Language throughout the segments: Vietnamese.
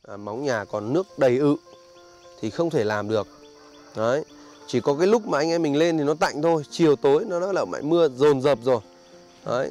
móng nhà còn nước đầy ự thì không thể làm được. Đấy, chỉ có cái lúc mà anh em mình lên thì nó tạnh thôi, chiều tối nó đã là lại mưa dồn dập rồi. Đấy.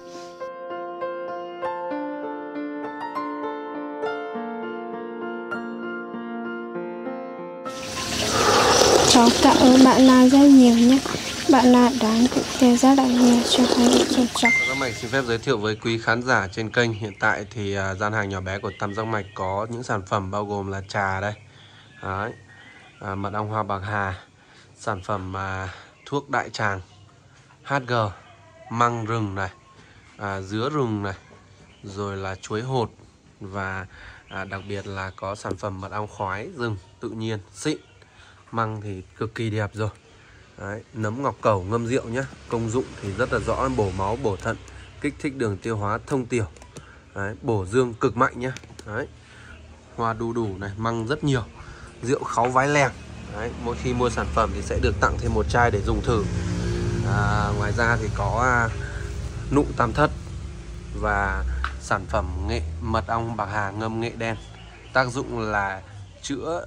Cháu cảm ơn bạn Na rất nhiều nhé. Bạn Na đã thực hiện rất là nhiều cho cháu. Tam Giác Mạch xin phép giới thiệu với quý khán giả trên kênh. Hiện tại thì gian hàng nhỏ bé của Tam Giác Mạch có những sản phẩm bao gồm là trà đây. Đấy. Mật ong hoa bạc hà, sản phẩm thuốc đại tràng HG, măng rừng này, dứa rừng này, rồi là chuối hột, và đặc biệt là có sản phẩm mật ong khoái rừng tự nhiên xịn. Măng thì cực kỳ đẹp rồi. Đấy, nấm ngọc cẩu ngâm rượu nhé. Công dụng thì rất là rõ, bổ máu, bổ thận, kích thích đường tiêu hóa, thông tiểu. Đấy, bổ dương cực mạnh nhé. Đấy, hoa đu đủ này, măng rất nhiều. Rượu kháu vái lèng. Đấy, mỗi khi mua sản phẩm thì sẽ được tặng thêm một chai để dùng thử. Ngoài ra thì có nụ tam thất và sản phẩm nghệ mật ong bạc hà ngâm nghệ đen. Tác dụng là chữa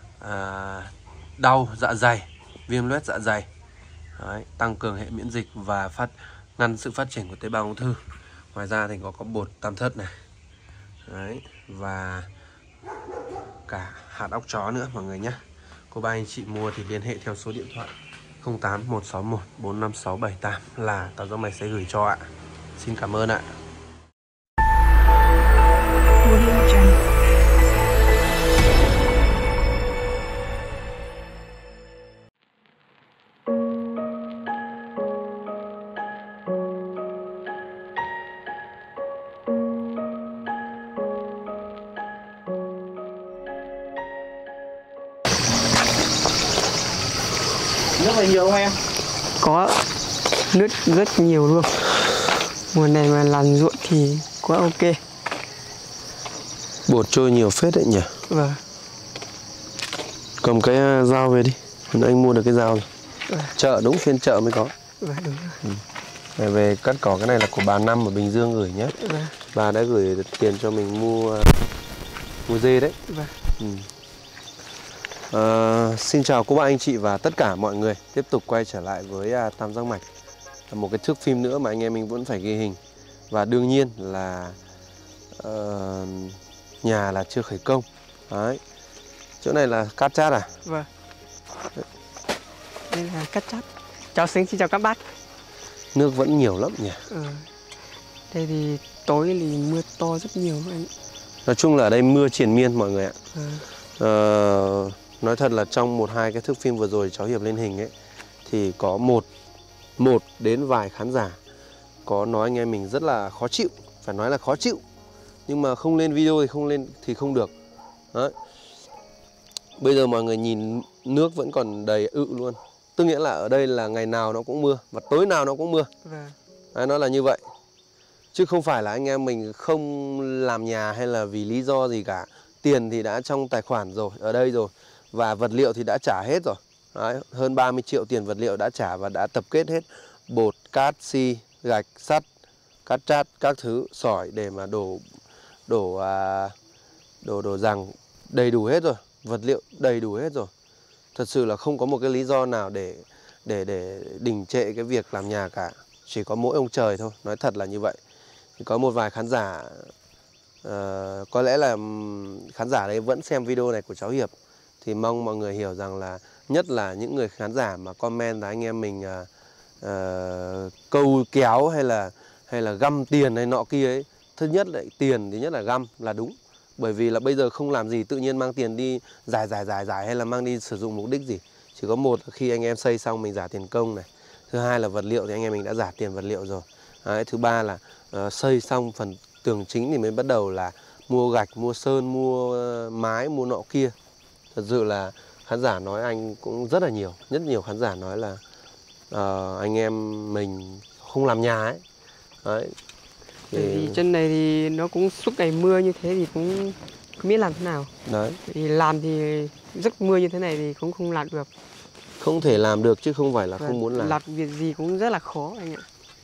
đau dạ dày, viêm loét dạ dày. Đấy, tăng cường hệ miễn dịch và ngăn sự phát triển của tế bào ung thư. Ngoài ra thì có bột tam thất này. Đấy, và cả hạt óc chó nữa mọi người nhé. Cô bác anh chị mua thì liên hệ theo số điện thoại 08161 45678 là Tam Giác Mạch sẽ gửi cho ạ. Xin cảm ơn ạ. Nước này nhiều không em? Có, nước rất nhiều luôn. Mùa này mà làm ruộng thì quá ok. Bột trôi nhiều phết đấy nhỉ? Vâng. Cầm cái dao về đi. Anh mua được cái dao rồi. Chợ, đúng phiên chợ mới có. Vâng, đúng rồi. Về cắt cỏ, cái này là của bà Năm ở Bình Dương gửi nhé. Vâng. Bà đã gửi tiền cho mình mua dê đấy. Vâng. Xin chào cô bác anh chị và tất cả mọi người. Tiếp tục quay trở lại với Tam Giác Mạch, một cái thước phim nữa mà anh em mình vẫn phải ghi hình. Và đương nhiên là nhà là chưa khởi công. Đấy. Chỗ này là cát chát à? Vâng. Đây là cát chát. Cháu xin chào các bác. Nước vẫn nhiều lắm nhỉ? Đây thì tối thì mưa to rất nhiều anh. Nói chung là ở đây mưa triền miên mọi người ạ. Nói thật là trong 1-2 cái thước phim vừa rồi cháu Hiệp lên hình ấy, thì có một đến vài khán giả có nói anh em mình rất là khó chịu, phải nói là khó chịu, nhưng mà không lên video thì không được. Đấy. Bây giờ mọi người nhìn nước vẫn còn đầy ự luôn, tức nghĩa là ở đây là ngày nào nó cũng mưa và tối nào nó cũng mưa. Đấy, nó là như vậy, chứ không phải là anh em mình không làm nhà hay là vì lý do gì cả. Tiền thì đã trong tài khoản rồi, ở đây rồi, và vật liệu thì đã trả hết rồi. Đấy, hơn 30 triệu tiền vật liệu đã trả và đã tập kết hết bột, cát, xi, gạch, sắt, cát chát, các thứ, sỏi để mà đổ rằng đầy đủ hết rồi, vật liệu đầy đủ hết rồi. Thật sự là không có một cái lý do nào để đình trệ cái việc làm nhà cả. Chỉ có mỗi ông trời thôi, nói thật là như vậy. Thì có một vài khán giả, có lẽ là khán giả đấy vẫn xem video này của cháu Hiệp, thì mong mọi người hiểu rằng là nhất là những người khán giả mà comment là anh em mình câu kéo hay là găm tiền hay nọ kia ấy. Thứ nhất là tiền, thứ nhất là găm là đúng. Bởi vì là bây giờ không làm gì tự nhiên mang tiền đi giải hay là mang đi sử dụng mục đích gì. Chỉ có một là khi anh em xây xong mình giả tiền công này. Thứ hai là vật liệu thì anh em mình đã giả tiền vật liệu rồi. Đấy, thứ ba là xây xong phần tường chính thì mới bắt đầu là mua gạch, mua sơn, mua mái, mua nọ kia. Thật sự là khán giả nói anh cũng rất là nhiều. Rất nhiều khán giả nói là anh em mình không làm nhà ấy. Đấy. Thì trên này thì nó cũng suốt ngày mưa như thế thì cũng không biết làm thế nào. Đấy. Thì làm thì rất mưa như thế này thì cũng không làm được. Không thể làm được chứ không phải là không muốn làm. Làm việc gì cũng rất là khó anh ạ.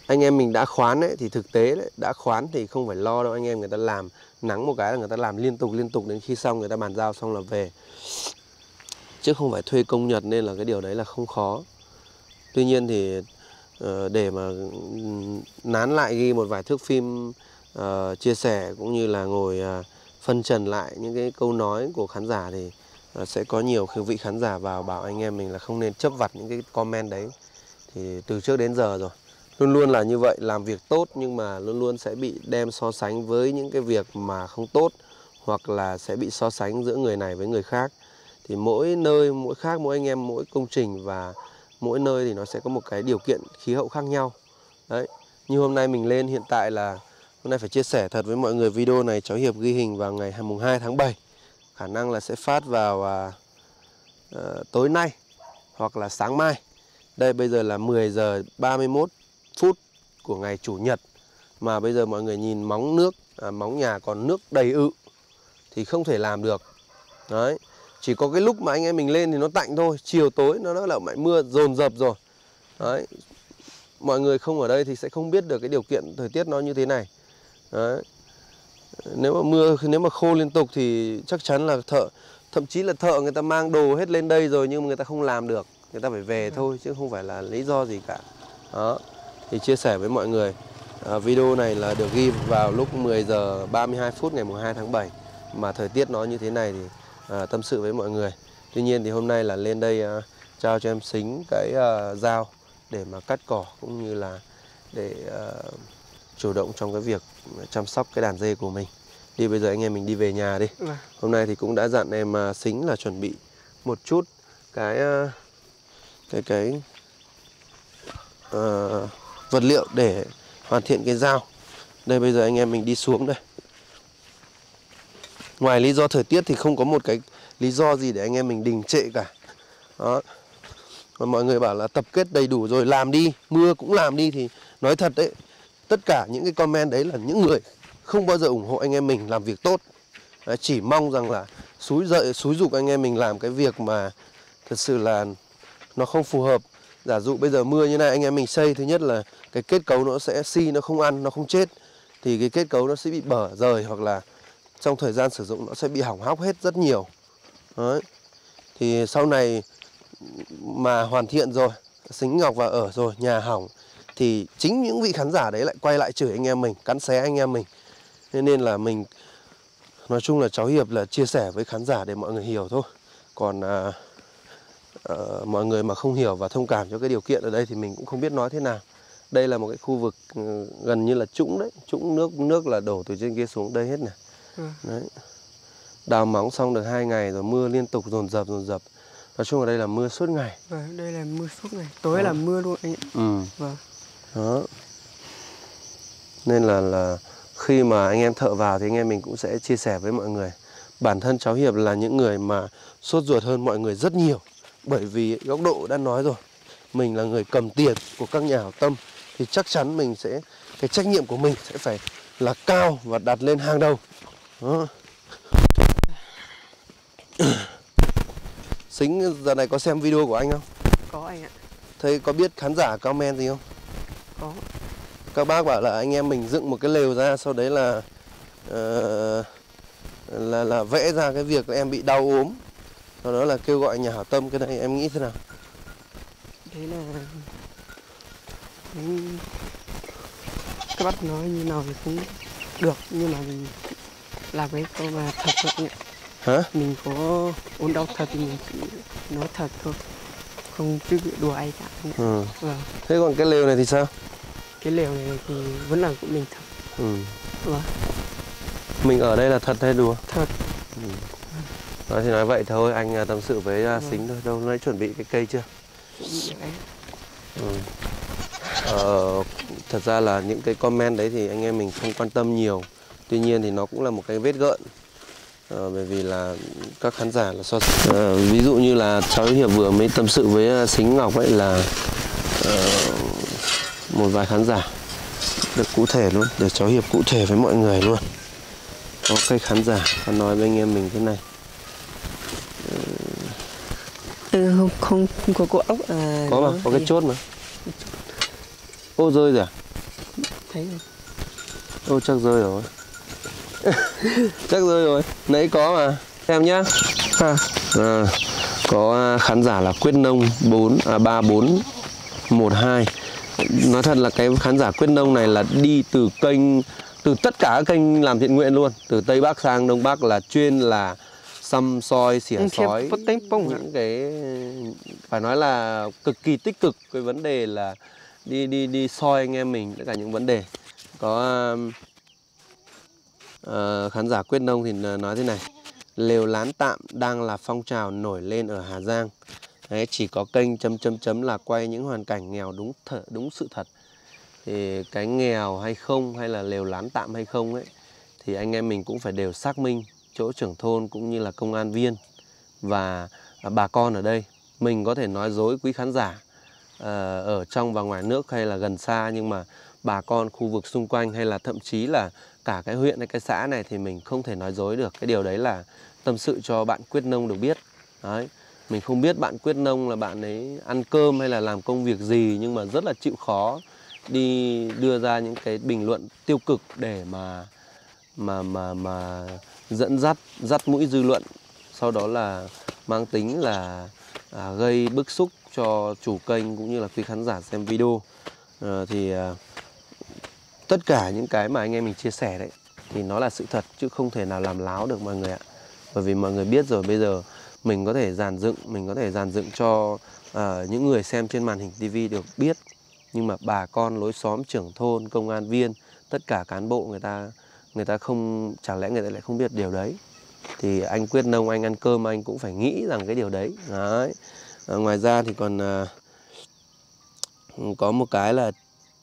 anh em mình đã khoán ấy, thì thực tế đấy, đã khoán thì không phải lo đâu anh em. Người ta làm nắng một cái là người ta làm liên tục đến khi xong người ta bàn giao xong là về, chứ không phải thuê công nhật, nên là cái điều đấy là không khó. Tuy nhiên thì để mà nán lại ghi một vài thước phim chia sẻ cũng như là ngồi phân trần lại những cái câu nói của khán giả thì sẽ có nhiều vị khán giả vào bảo anh em mình là không nên chấp vặt những cái comment đấy. Thì từ trước đến giờ rồi luôn luôn là như vậy, làm việc tốt nhưng mà luôn luôn sẽ bị đem so sánh với những cái việc mà không tốt, hoặc là sẽ bị so sánh giữa người này với người khác. Thì mỗi nơi mỗi khác, mỗi anh em mỗi công trình và mỗi nơi thì nó sẽ có một cái điều kiện khí hậu khác nhau. Đấy, như hôm nay mình lên, hiện tại là hôm nay phải chia sẻ thật với mọi người, video này cháu Hiệp ghi hình vào ngày 2 tháng 7. Khả năng là sẽ phát vào tối nay hoặc là sáng mai. Đây bây giờ là 10 giờ 31 phút của ngày Chủ nhật. Mà bây giờ mọi người nhìn móng nước, móng nhà còn nước đầy ự thì không thể làm được. Đấy, chỉ có cái lúc mà anh em mình lên thì nó tạnh thôi, chiều tối nó đã là lại mưa dồn dập rồi. Đấy, mọi người không ở đây thì sẽ không biết được cái điều kiện thời tiết nó như thế này. Đấy, nếu mà khô liên tục thì chắc chắn là thậm chí là thợ người ta mang đồ hết lên đây rồi nhưng mà người ta không làm được, người ta phải về thôi chứ không phải là lý do gì cả. Đó, thì chia sẻ với mọi người, video này là được ghi vào lúc 10 giờ 32 phút ngày 2 tháng 7 mà thời tiết nó như thế này thì tâm sự với mọi người. Tuy nhiên thì hôm nay là lên đây trao cho em Sính cái dao để mà cắt cỏ cũng như là để chủ động trong cái việc chăm sóc cái đàn dê của mình. Đi bây giờ anh em mình đi về nhà đi. Hôm nay thì cũng đã dặn em Sính là chuẩn bị một chút cái vật liệu để hoàn thiện cái dao. Đây bây giờ anh em mình đi xuống đây. Ngoài lý do thời tiết thì không có một cái lý do gì để anh em mình đình trệ cả. Đó. Mà mọi người bảo là tập kết đầy đủ rồi làm đi, mưa cũng làm đi, thì nói thật đấy, tất cả những cái comment đấy là những người không bao giờ ủng hộ anh em mình làm việc tốt. Đấy, chỉ mong rằng là xúi giục anh em mình làm cái việc mà thật sự là nó không phù hợp. Giả dụ bây giờ mưa như này anh em mình xây, thứ nhất là cái kết cấu nó sẽ nó không ăn, nó không chết, thì cái kết cấu nó sẽ bị bở rời, hoặc là trong thời gian sử dụng nó sẽ bị hỏng hóc hết rất nhiều. Đấy. Thì sau này mà hoàn thiện rồi, Sính Ngọc vào ở rồi, nhà hỏng, thì chính những vị khán giả đấy lại quay lại chửi anh em mình, cắn xé anh em mình. Nên là mình, nói chung là cháu Hiệp là chia sẻ với khán giả để mọi người hiểu thôi. Còn mọi người mà không hiểu và thông cảm cho cái điều kiện ở đây thì mình cũng không biết nói thế nào. Đây là một cái khu vực gần như là trũng đấy, trũng nước là đổ từ trên kia xuống đây hết này. Đấy. Đào móng xong được 2 ngày rồi, mưa liên tục dồn dập. Nói chung ở đây là mưa suốt ngày. Vâng, đây là mưa suốt ngày, tối là mưa luôn anh ạ. Vâng. Đó. Nên là khi mà anh em thợ vào thì anh em mình cũng sẽ chia sẻ với mọi người. Bản thân cháu Hiệp là những người mà sốt ruột hơn mọi người rất nhiều. Bởi vì góc độ đã nói rồi, mình là người cầm tiền của các nhà hảo tâm, thì chắc chắn mình sẽ, cái trách nhiệm của mình sẽ phải là cao và đặt lên hàng đầu. Đó. Sính giờ này có xem video của anh không? Có anh ạ. Thấy có biết khán giả comment gì không? Có. Các bác bảo là anh em mình dựng một cái lều ra, sau đấy là vẽ ra cái việc là em bị đau ốm, sau đó là kêu gọi nhà hảo tâm. Cái này em nghĩ thế nào? Đấy là các bác nói như nào thì cũng được, nhưng mà mình làm cái câu mà thật thôi anh ạ. Hả? Mình có ốm đau thật thì mình chỉ nói thật thôi, không chứ đùa ai cả. Vâng. Thế còn cái lều này thì sao? Cái lều này thì vẫn là của mình thật. Vâng. Mình ở đây là thật hay đùa? Thật. Nói thì nói vậy thôi, anh tâm sự với Sính thôi. Đâu nãy chuẩn bị cái cây chưa? Thật ra là những cái comment đấy thì anh em mình không quan tâm nhiều. Tuy nhiên thì nó cũng là một cái vết gợn. Bởi vì là các khán giả là so sánh. Ví dụ như là cháu Hiệp vừa mới tâm sự với Sính Ngọc ấy, là một vài khán giả được cụ thể luôn, để cháu Hiệp cụ thể với mọi người luôn. Có cái khán giả có nói với anh em mình thế này. Không có ốc. Có mà, có cái chốt mà. Ô rơi rồi à? thấy rồi. Ô chắc rơi rồi. Chắc rơi rồi. Nãy có mà. Xem nhá. Có khán giả là Quyết Nông 3412. Nói thật là cái khán giả Quyết Nông này là đi từ kênh, từ tất cả các kênh làm thiện nguyện luôn, từ Tây Bắc sang Đông Bắc, là chuyên là xăm soi xỉa sói những cái phải nói là cực kỳ tích cực cái vấn đề là đi soi anh em mình tất cả những vấn đề. Có khán giả Quyết Nông thì nói thế này: lều lán tạm đang là phong trào nổi lên ở Hà Giang. Đấy, chỉ có kênh chấm là quay những hoàn cảnh nghèo đúng sự thật. Thì cái nghèo hay không, hay là lều lán tạm hay không ấy, thì anh em mình cũng phải đều xác minh chỗ trưởng thôn cũng như là công an viên và bà con ở đây. Mình có thể nói dối quý khán giả ở trong và ngoài nước hay là gần xa, nhưng mà bà con khu vực xung quanh hay là thậm chí là cả cái huyện hay cái xã này thì mình không thể nói dối được. Cái điều đấy là tâm sự cho bạn Quyết Nông được biết. Đấy, mình không biết bạn Quyết Nông là bạn ấy ăn cơm hay là làm công việc gì, nhưng mà rất là chịu khó đi đưa ra những cái bình luận tiêu cực để mà dẫn dắt mũi dư luận, sau đó là mang tính là gây bức xúc cho chủ kênh cũng như là quý khán giả xem video. Tất cả những cái mà anh em mình chia sẻ đấy thì nó là sự thật, chứ không thể nào làm láo được mọi người ạ. Bởi vì mọi người biết rồi, bây giờ mình có thể dàn dựng cho những người xem trên màn hình tivi được biết, nhưng mà bà con lối xóm, trưởng thôn, công an viên, tất cả cán bộ người ta không, chẳng lẽ người ta lại không biết điều đấy. Thì anh Quyết Nông, anh ăn cơm anh cũng phải nghĩ rằng cái điều đấy. Đấy. Ngoài ra thì còn có một cái là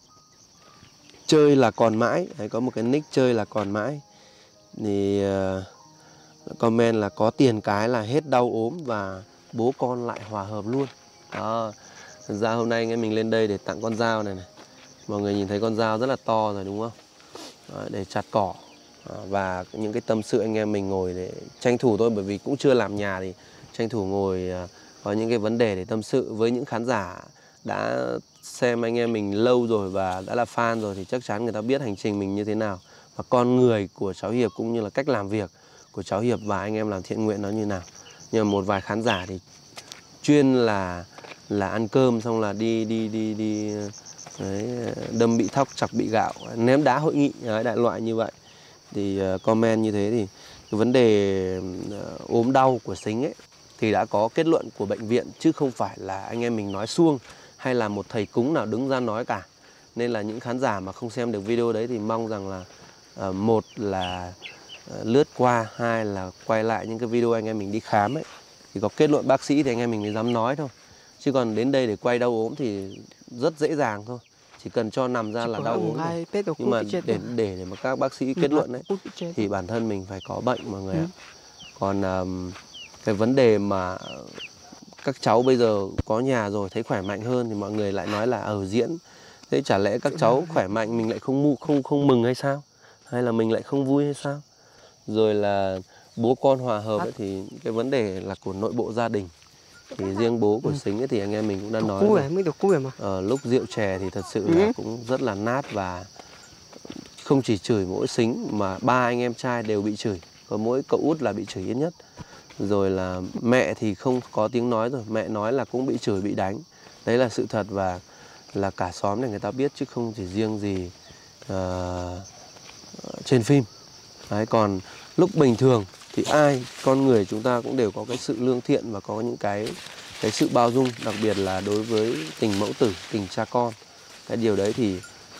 chơi là còn mãi. Đấy, có một cái nick chơi là còn mãi. Thì comment là có tiền cái là hết đau ốm và bố con lại hòa hợp luôn. Đó. Thực ra hôm nay anh em mình lên đây để tặng con dao này. Mọi người nhìn thấy con dao rất là to rồi đúng không? Đó, để chặt cỏ. Và những cái tâm sự anh em mình ngồi để tranh thủ thôi, bởi vì cũng chưa làm nhà thì tranh thủ ngồi có những cái vấn đề để tâm sự với những khán giả đã xem anh em mình lâu rồi và đã là fan rồi, thì chắc chắn người ta biết hành trình mình như thế nào và con người của cháu Hiệp cũng như là cách làm việc của cháu Hiệp và anh em làm thiện nguyện nó như nào. Nhưng mà một vài khán giả thì chuyên là ăn cơm xong là đi đấy, đâm bị thóc, chọc bị gạo, ném đá hội nghị, đấy, đại loại như vậy. Thì comment như thế thì cái vấn đề ốm đau của Sính ấy thì đã có kết luận của bệnh viện, chứ không phải là anh em mình nói suông hay là một thầy cúng nào đứng ra nói cả. Nên là những khán giả mà không xem được video đấy thì mong rằng là một là lướt qua, hai là quay lại những cái video anh em mình đi khám ấy, thì có kết luận bác sĩ thì anh em mình mới dám nói thôi. Chứ còn đến đây để quay đau ốm thì rất dễ dàng thôi, chỉ cần cho nằm ra là đau ốm thôi. Nhưng mà để mà các bác sĩ kết luận ấy thì bản thân mình phải có bệnh mọi người ạ. Còn cái vấn đề mà các cháu bây giờ có nhà rồi thấy khỏe mạnh hơn thì mọi người lại nói là ở diễn. Thế chả lẽ các cháu khỏe mạnh mình lại không mừng hay sao? Hay là mình lại không vui hay sao? Rồi là bố con hòa hợp ấy, thì cái vấn đề là của nội bộ gia đình. Thì riêng bố của Sính ấy thì anh em mình cũng đã nói lúc rượu chè thì thật sự là cũng rất là nát, và không chỉ chửi mỗi Sính mà ba anh em trai đều bị chửi, có mỗi cậu út là bị chửi ít nhất. Rồi là mẹ thì không có tiếng nói rồi, mẹ nói là cũng bị chửi, bị đánh. Đấy là sự thật và là cả xóm này người ta biết, chứ không chỉ riêng gì trên phim. Đấy, còn lúc bình thường thì con người chúng ta cũng đều có cái sự lương thiện và có những cái sự bao dung, đặc biệt là đối với tình mẫu tử, tình cha con. Cái điều đấy thì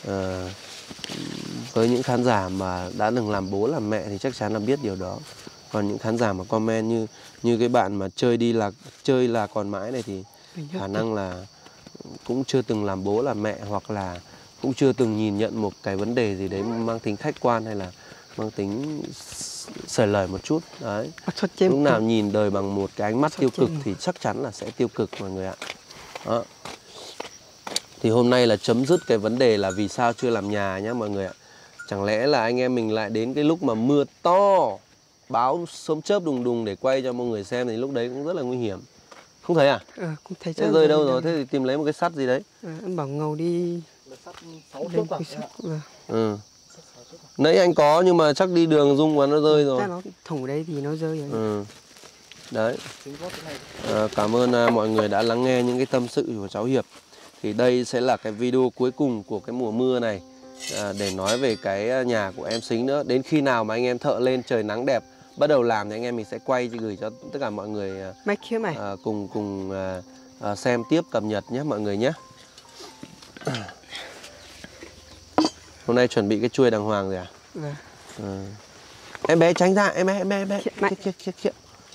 với những khán giả mà đã từng làm bố làm mẹ thì chắc chắn là biết điều đó. Còn những khán giả mà comment như cái bạn mà chơi là còn mãi này thì khả năng là cũng chưa từng làm bố làm mẹ, hoặc là cũng chưa từng nhìn nhận một cái vấn đề gì đấy mang tính khách quan hay là mang tính sởi lời một chút. Đấy. Lúc nào nhìn đời bằng một cái ánh mắt tiêu cực thì chắc chắn là sẽ tiêu cực mọi người ạ. Đó. Thì hôm nay là chấm dứt cái vấn đề là vì sao chưa làm nhà nhá mọi người ạ. Chẳng lẽ là anh em mình lại đến cái lúc mà mưa to, báo sớm chớp đùng đùng để quay cho mọi người xem thì lúc đấy cũng rất là nguy hiểm. Không thấy à? Không thấy. Thế rơi đâu rồi? Thế thì tìm lấy một cái sắt gì đấy. Anh bảo ngầu đi. Sắt 6 thước à? Ừ. Nãy anh có nhưng mà chắc đi đường rung quá nó rơi rồi. Chắc nó thủng đấy thì nó rơi rồi. Ừ. Đấy. Cảm ơn mọi người đã lắng nghe những cái tâm sự của cháu Hiệp. Thì đây sẽ là cái video cuối cùng của cái mùa mưa này, để nói về cái nhà của em Sính nữa. Đến khi nào mà anh em thợ lên trời nắng đẹp bắt đầu làm thì anh em mình sẽ quay gửi cho tất cả mọi người cùng xem tiếp, cập nhật nhé mọi người nhé. Hôm nay chuẩn bị cái chuôi đàng hoàng rồi à? Vâng. Em bé tránh ra, em bé. Khiếp.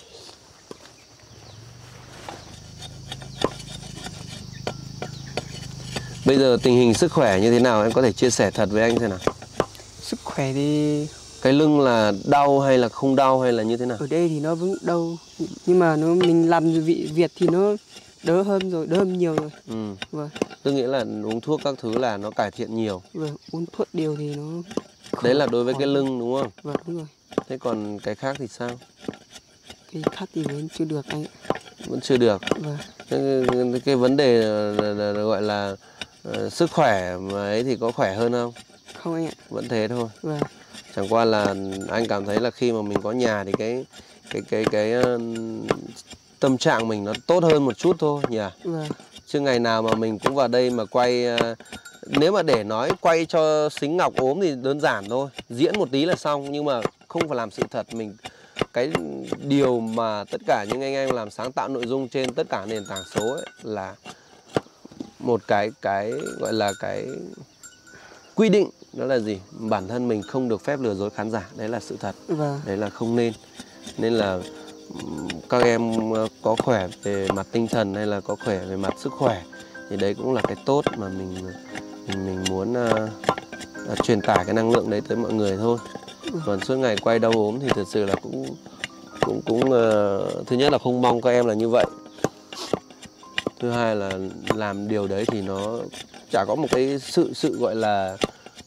Bây giờ tình hình sức khỏe như thế nào em có thể chia sẻ thật với anh xem nào? Sức khỏe thì cái lưng là đau hay là không đau hay là như thế nào? Ở đây thì nó vẫn đau, nhưng mà mình làm việc thì nó đỡ hơn rồi, đỡ hơn nhiều rồi. Vâng. Tức nghĩa là uống thuốc các thứ là nó cải thiện nhiều. Vâng, uống thuốc điều thì nó đấy là đối với cái lưng đúng không? Vâng, đúng rồi. Thế còn cái khác thì sao? Cái khác thì vẫn chưa được anh. Vẫn chưa được. Vâng. Cái vấn đề là gọi là sức khỏe mà ấy thì có khỏe hơn không? Không anh ạ. Vẫn thế thôi. Vâng. Chẳng qua là anh cảm thấy là khi mà mình có nhà thì cái tâm trạng mình nó tốt hơn một chút thôi nhỉ. Vâng. Chứ ngày nào mà mình cũng vào đây mà quay, nếu mà để nói quay cho Sính Ngọc ốm thì đơn giản thôi, diễn một tí là xong, nhưng mà không phải làm sự thật. Mình cái điều mà tất cả những anh em làm sáng tạo nội dung trên tất cả nền tảng số ấy là một cái gọi là cái quy định, đó là gì? Bản thân mình không được phép lừa dối khán giả, đấy là sự thật. Vâng. Đấy là không nên. Nên là các em có khỏe về mặt tinh thần hay là có khỏe về mặt sức khỏe thì đấy cũng là cái tốt mà mình muốn truyền tải cái năng lượng đấy tới mọi người thôi. Còn suốt ngày quay đau ốm thì thật sự là cũng thứ nhất là không mong các em là như vậy. Thứ hai là làm điều đấy thì nó chả có một cái sự gọi là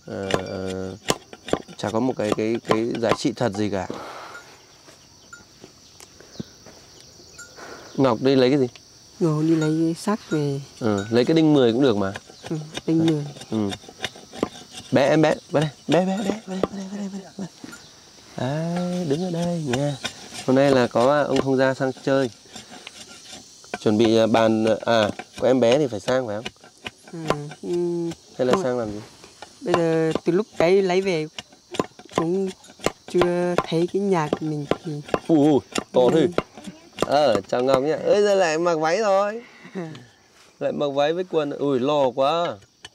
chả có một cái giá trị thật gì cả. Ngọc đi lấy cái gì? Ngọc đi lấy xác về. Lấy cái đinh 10 cũng được mà. Đinh 10. Bé em bé, vào đây. Bé. Đấy, đứng ở đây nha. Hôm nay là có ông thông gia sang chơi. Chuẩn bị bàn của em bé thì phải sang phải không? Hay là sang làm gì? Bây giờ từ lúc cái lấy về cũng chưa thấy cái nhà của mình thì to thôi. Chào Ngọc nhá. Ơi giờ lại mặc váy rồi. Lại mặc váy với quần. Ui lo quá.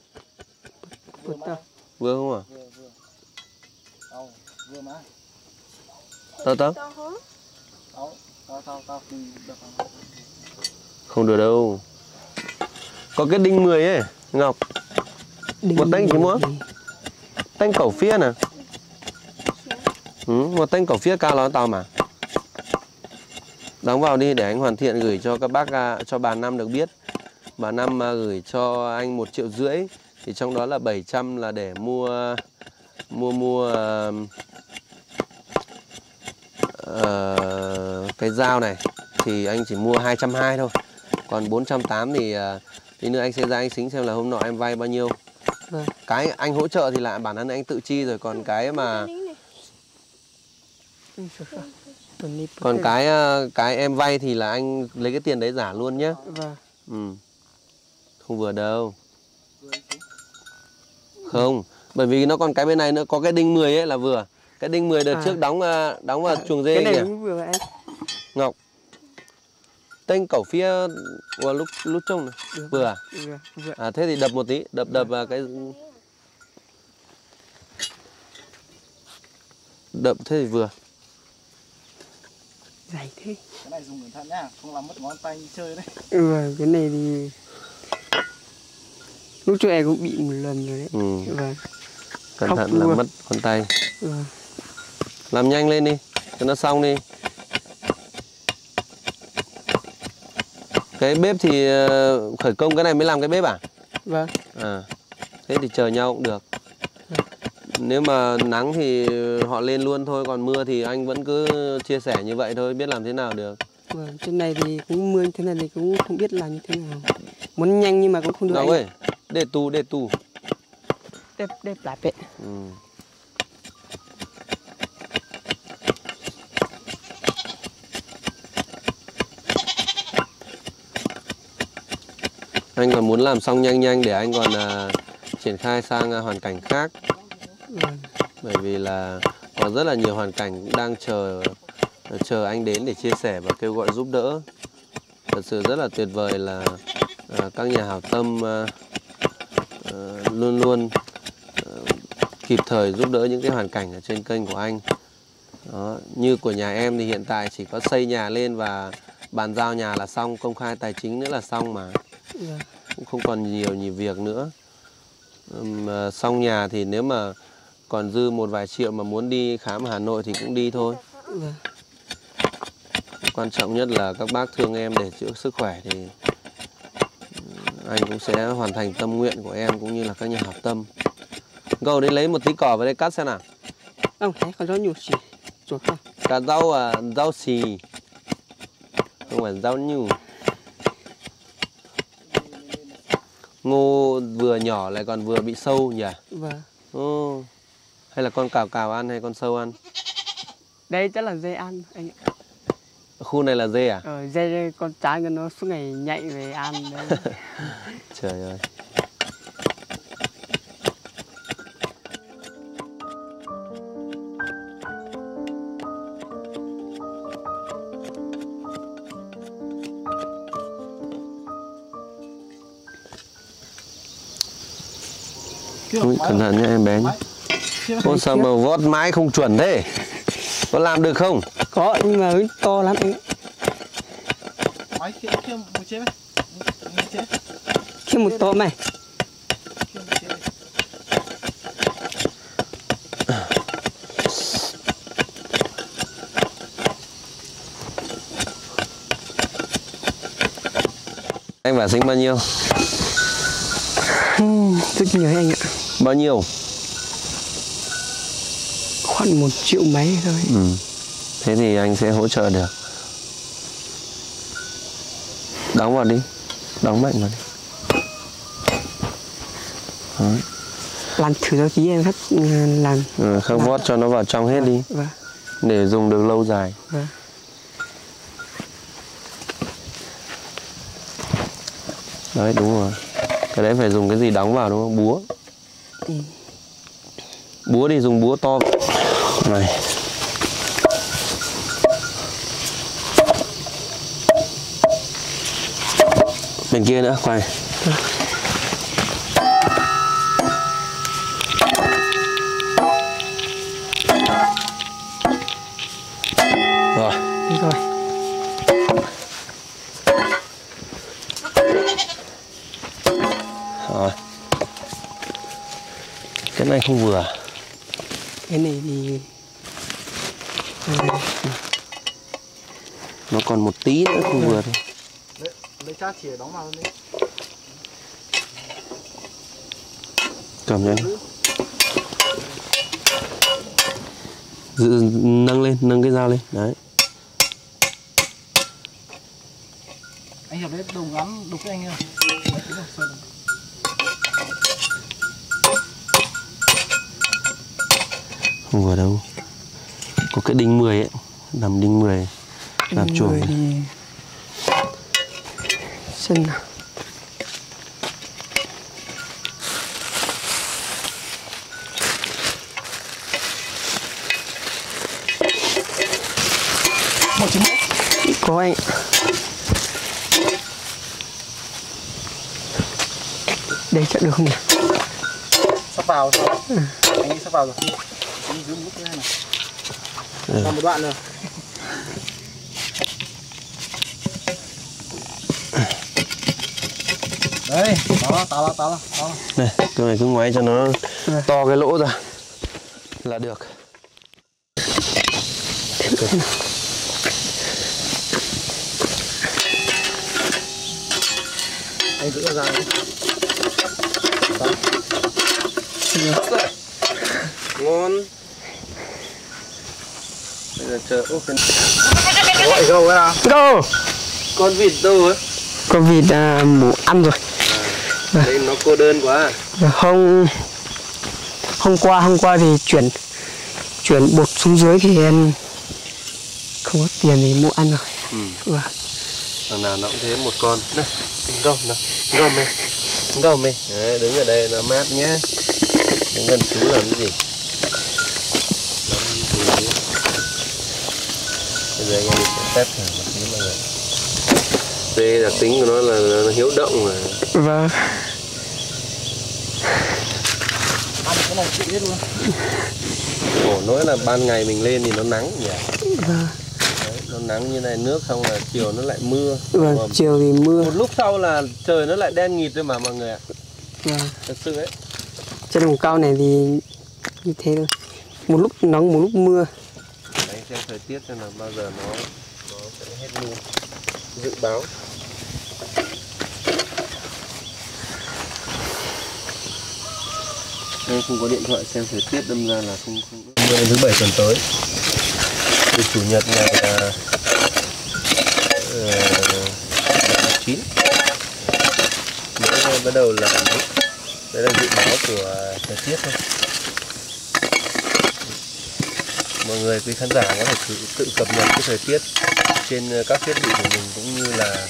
Vừa không à? Vừa mà. Tao. Không được đâu. Có cái đinh 10 ấy, Ngọc. Một tanh chỉ muốn. Tanh cẩu phía nè. Một tanh cẩu phía cao lắm tao mà. Đóng vào đi để anh hoàn thiện gửi cho các bác, cho bà Năm được biết. Bà Năm gửi cho anh 1,5 triệu thì trong đó là 700 là để mua cái dao này thì anh chỉ mua 220 thôi. Còn 480 thì tí nữa anh sẽ ra anh Sính xem là hôm nọ em vay bao nhiêu. Vâng. Cái anh hỗ trợ thì là bản thân anh tự chi rồi, còn cái mà còn cái em vay thì là anh lấy cái tiền đấy giả luôn nhé. Vâng. Không vừa đâu. Không, bởi vì nó còn cái bên này nữa, có cái đinh 10 ấy là vừa. Cái đinh 10 đợt trước đóng vào chuồng dê kìa. Cái này cũng vừa anh. Ngọc. Tênh cẩu phía lúc trông này. Vừa à? Vừa. Thế thì đập một tí, đập cái đập thế thì vừa. Dày thế. Cái này dùng cẩn thận nhá, không làm mất ngón tay đi chơi đấy. Cái này thì lúc trước em cũng bị một lần rồi đấy. Vâng. Cẩn thận là mất ngón tay. Vâng. Làm nhanh lên đi, cho nó xong đi. Cái bếp thì khởi công cái này mới làm cái bếp à? Vâng. Thế thì chờ nhau cũng được. Nếu mà nắng thì họ lên luôn thôi, còn mưa thì anh vẫn cứ chia sẻ như vậy thôi, biết làm thế nào được. Vâng, trên này thì cũng mưa thế này thì cũng không biết làm như thế nào. Muốn nhanh nhưng mà cũng không được. Ngọc ơi, để tù. đẹp lại bệ. Anh còn muốn làm xong nhanh để anh còn triển khai sang hoàn cảnh khác. Bởi vì là có rất là nhiều hoàn cảnh đang chờ anh đến để chia sẻ và kêu gọi giúp đỡ. Thật sự rất là tuyệt vời là các nhà hảo tâm luôn luôn kịp thời giúp đỡ những cái hoàn cảnh ở trên kênh của anh. Đó, như của nhà em thì hiện tại chỉ có xây nhà lên và bàn giao nhà là xong, công khai tài chính nữa là xong mà. Cũng không còn nhiều việc nữa. Xong nhà thì nếu mà còn dư một vài triệu mà muốn đi khám ở Hà Nội thì cũng đi thôi. Quan trọng nhất là các bác thương em để chữa sức khỏe thì anh cũng sẽ hoàn thành tâm nguyện của em cũng như là các nhà hảo tâm. Gầu đi lấy một tí cỏ vào đây cắt xem nào. Không thấy con rau nhủ xì. Chuột không? Cả rau xì. Không phải rau nhủ. Ngô vừa nhỏ lại còn vừa bị sâu nhỉ? Vâng. Hay là con cào ăn hay con sâu ăn? Đây chắc là dê ăn anh ạ. Khu này là dê à? Dê con trái nó suốt ngày nhạy về ăn đấy. Trời ơi. Ui, cẩn thận nha em bé nhé. Ôi sao mà vót mái không chuẩn thế? Có làm được không? Có nhưng mà to lắm anh ạ. Máy kia một chế đấy. Kia một to mày. Anh bảo sinh bao nhiêu? Rất nhiều anh ạ. Bao nhiêu? Khoảng 1 triệu mấy thôi. Thế thì anh sẽ hỗ trợ được. Đóng vào đi. Đóng mạnh vào đi. Đấy. Làm thử cho tí em hết làm. Không vót cho nó vào trong hết đi. Vâng. Để dùng được lâu dài. Vâng. Đấy đúng rồi. Cái đấy phải dùng cái gì đóng vào đúng không? Búa. Búa thì dùng búa to. Này. Bên kia nữa, quay. Rồi. Đi rồi. Rồi. Cái này không vừa. Cái này thì nó còn một tí nữa không vừa thôi. Lấy chát chìa đóng vào đi. Cầm nhanh. Nâng lên, nâng cái dao lên. Đấy. Anh Hiệp đấy đồng ngắm đục cái anh ơi. Không vừa đâu. Có cái đinh 10 ấy, làm đinh 10 làm chuồng. Xem nào. Có anh. Đây chắc được không nhỉ? Sắp vào rồi. Anh ấy sắp vào rồi. Anh giữ một cái này này. Còn một đoạn nữa. Đấy, đó. Này, cái này cứ ngoáy cho nó to cái lỗ ra là được. Anh giữ ra đi. Ngon. Bây giờ chờ cái... Gọi gâu ấy à? Gâu. Con vịt đâu ấy? Con vịt mổ ăn rồi. Đây nó cô đơn quá. Không. hôm qua thì chuyển bột xuống dưới thì em không có tiền để mua ăn rồi. Vâng. Thằng nào nó cũng thế, một con này, gom này, đấy, đứng ở đây nó mát nhé, đứng gần chú làm cái gì. Bây giờ anh em sẽ test thử một tí mọi người. Đây đặc tính của nó là nó hiếu động mà. Vâng. Ăn cái này chịu hết luôn. Khổ nỗi là ban ngày mình lên thì nó nắng nhỉ. Vâng. Đấy, nó nắng như này nước xong là chiều nó lại mưa. Vâng, chiều thì mưa. Một lúc sau là trời nó lại đen nghịt thôi mà mọi người ạ. Vâng. Thật sự ấy. Trên vùng cao này thì như thế thôi. Một lúc nắng, một lúc mưa. Đấy, xem thời tiết xem là bao giờ nó sẽ hết luôn. Dự báo. Đây không có điện thoại xem thời tiết đâm ra là không. Ngày thứ 7 tuần tới. Từ chủ nhật ngày 9 mới bắt đầu là đấy là dự báo của thời tiết thôi. Mọi người quý khán giả có thể tự cập nhật cái thời tiết trên các thiết bị của mình cũng như là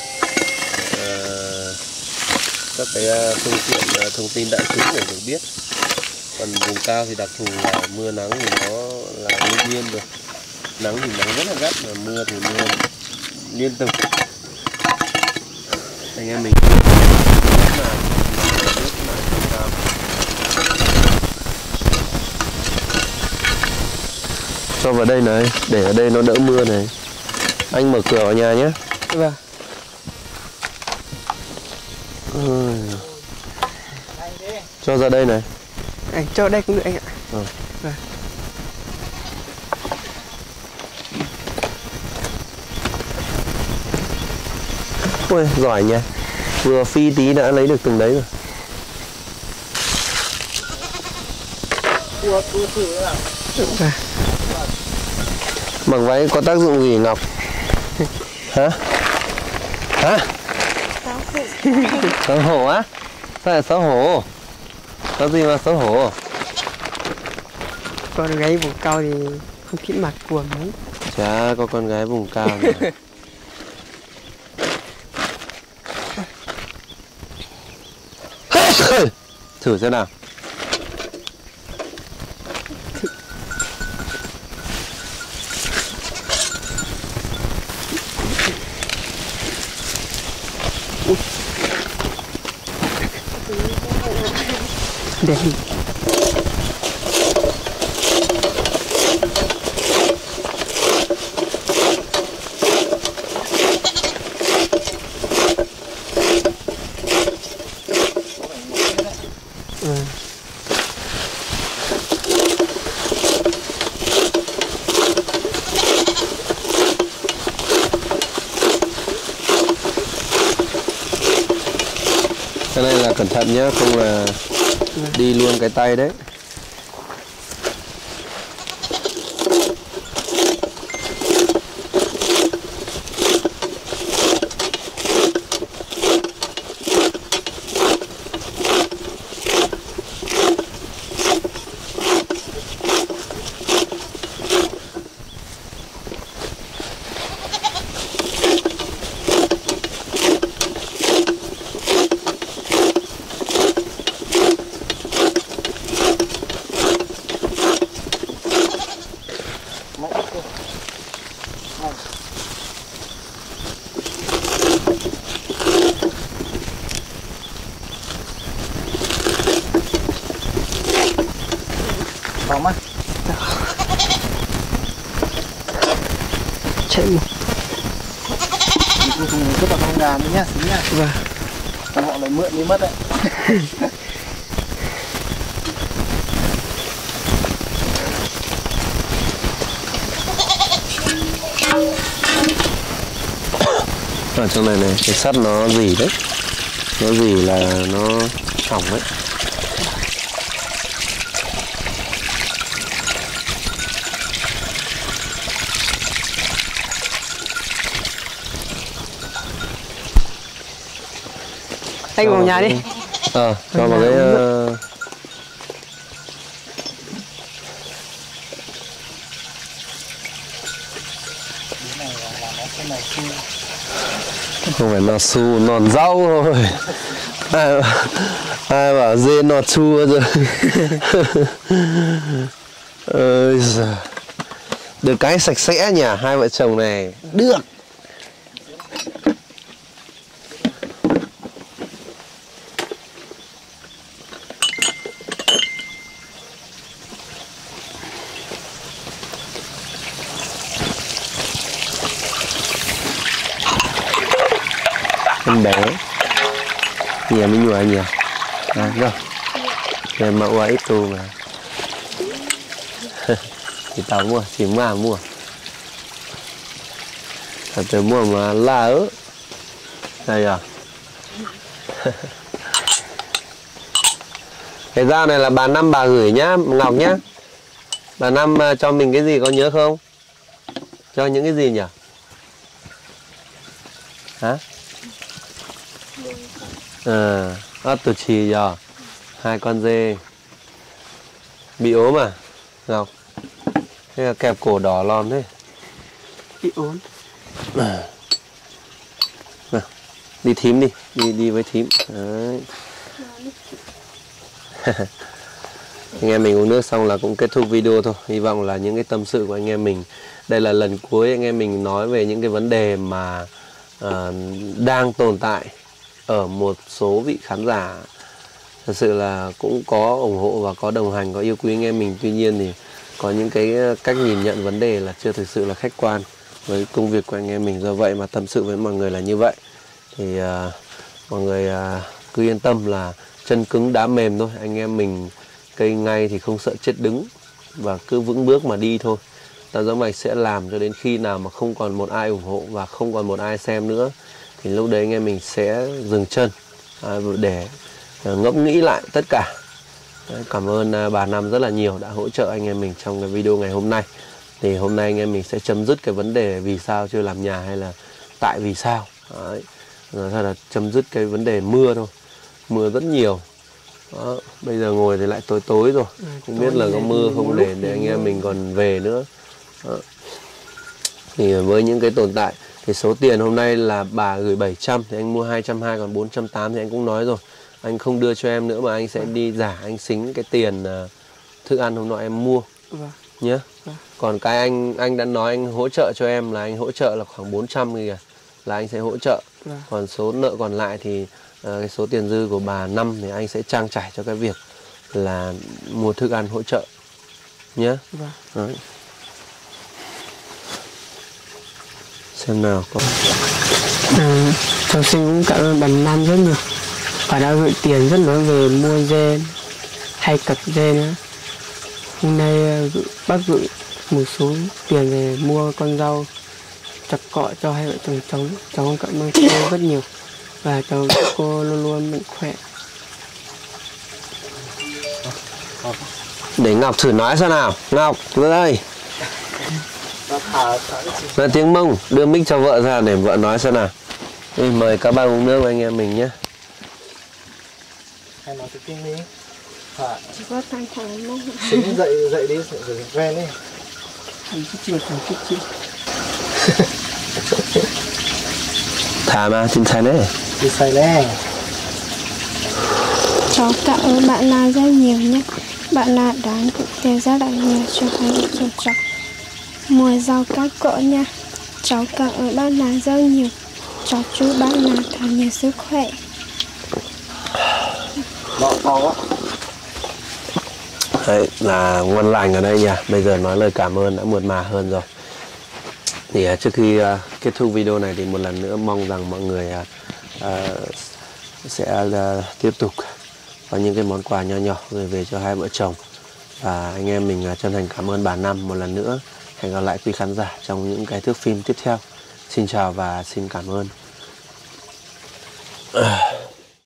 các cái phương tiện thông tin đại chúng để được biết. Còn vùng cao thì đặc thù là mưa nắng thì nó là đương nhiên rồi. Nắng thì nắng rất là gắt, mà mưa thì mưa liên tục. Anh em mình cho vào đây này, để ở đây nó đỡ mưa này. Anh mở cửa vào nhà nhé. Vâng. Cho ra đây này. Anh cho đây cũng được anh ạ. Vâng. Ôi, giỏi nha. Vừa phi tí đã lấy được từng đấy rồi. Vâng. Mặc váy có tác dụng gì Ngọc? Hả? Hả? Xấu hổ á? Sao lại xấu hổ? Có gì mà xấu hổ? Con gái vùng cao thì không thích mặc quần mấy. Chả có con gái vùng cao mà. Thử xem nào. Để cái này là cẩn thận nhé, không là đi luôn cái tay đấy. Bóng á. chạy một. Không cứ vào con gà nữa nhá, xíu nha. Vâng. Còn họ lại mượn đi mất đấy. Ở trong này này, cái sắt nó dỉ đấy. Nó dỉ là nó hỏng đấy. Anh vào nhà đi. Cho vào cái Không phải nọ su, nòn rau thôi. Ai bảo dê nọ chua rồi. Ơi giời. Được cái sạch sẽ nhỉ, hai vợ chồng này. Được. Con bé nhiều mới nhùa nhiều rồi về mẫu ít tu mà thì tao mua chỉ mua tôi mua mà la ớ đây à. Cái dao này là bà Năm bà gửi nhá Ngọc nhá. Bà Năm cho mình cái gì có nhớ không? Cho những cái gì nhỉ? Hả? Tôi chỉ giờ 2 con dê bị ốm à Ngọc? Thế là kẹp cổ đỏ lon thế. Bị ốm. Đi thím đi với thím. Đấy. Anh em mình uống nước xong là cũng kết thúc video thôi. Hy vọng là những cái tâm sự của anh em mình. Đây là lần cuối anh em mình nói về những cái vấn đề mà đang tồn tại ở một số vị khán giả. Thật sự là cũng có ủng hộ và có đồng hành, có yêu quý anh em mình. Tuy nhiên thì có những cái cách nhìn nhận vấn đề là chưa thực sự là khách quan với công việc của anh em mình. Do vậy mà tâm sự với mọi người là như vậy. Thì mọi người cứ yên tâm là chân cứng đá mềm thôi. Anh em mình cây ngay thì không sợ chết đứng, và cứ vững bước mà đi thôi. Tam Giác Mạch sẽ làm cho đến khi nào mà không còn một ai ủng hộ và không còn một ai xem nữa, thì lúc đấy anh em mình sẽ dừng chân để ngẫm nghĩ lại tất cả. Cảm ơn bà Năm rất là nhiều đã hỗ trợ anh em mình trong cái video ngày hôm nay. Thì hôm nay anh em mình sẽ chấm dứt cái vấn đề vì sao chưa làm nhà hay là tại vì sao. Đấy. Rồi là chấm dứt cái vấn đề mưa thôi. Mưa rất nhiều. Đó. Bây giờ ngồi thì lại tối rồi. Không biết là có mưa không để anh em mình còn về nữa. Đó. Thì với những cái tồn tại thì số tiền hôm nay là bà gửi 700 thì anh mua 220, còn 480 thì anh cũng nói rồi. Anh không đưa cho em nữa mà anh sẽ đi giả anh xính cái tiền thức ăn hôm nọ em mua. Nhé. Còn cái anh đã nói anh hỗ trợ cho em là anh hỗ trợ là khoảng 400 kìa, là anh sẽ hỗ trợ. Còn số nợ còn lại thì cái số tiền dư của bà Năm thì anh sẽ trang trải cho cái việc là mua thức ăn hỗ trợ nhé. Đấy. Xem nào có. Cháu xin cũng cảm ơn bà Năm rất nhiều. Bà đã gửi tiền rất lớn về mua dê hay cặp dê nữa. Hôm nay bác gửi một số tiền về mua con rau chặt cọ cho hai vợ chồng cháu. Cháu cảm ơn cô rất nhiều. Và cháu chúc cô luôn luôn mạnh khỏe. Để Ngọc thử nói xem nào. Ngọc, vừa đây. Là tiếng Mông, đưa mic cho vợ ra để vợ nói xem nào. Đi, mời các bạn uống nước với anh em mình nhé. Hay nói tiếng đi. Chỉ có thằng thằng Mông. Xính dậy đi, rồi quen đi. Thằng chút chưa. Thả mà, xin xài đấy. Xin xài đấy. Cháu cảm ơn bạn Na rất nhiều nhé. Bạn Na đã gửi tiền rất là nhiều cho hai vợ chồng cháu. Mua rau cá cỡ nha. Cháu cảm ơn bạn Na rất nhiều. Cháu chúc bạn Na thật nhiều sức khỏe. Đấy là ngon lành ở đây nha. Bây giờ nói lời cảm ơn đã mượt mà hơn rồi. Thì trước khi kết thúc video này thì một lần nữa mong rằng mọi người sẽ tiếp tục có những cái món quà nho nhỏ gửi về cho hai vợ chồng. Và anh em mình chân thành cảm ơn bà Năm một lần nữa. Hẹn gặp lại quý khán giả trong những cái thước phim tiếp theo. Xin chào và xin cảm ơn.